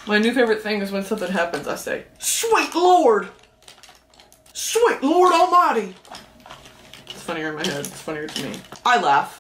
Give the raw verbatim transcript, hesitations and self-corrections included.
My new favorite thing is when something happens, I say, "Sweet Lord! Sweet Lord Almighty!" It's funnier in my head. It's funnier to me. I laugh.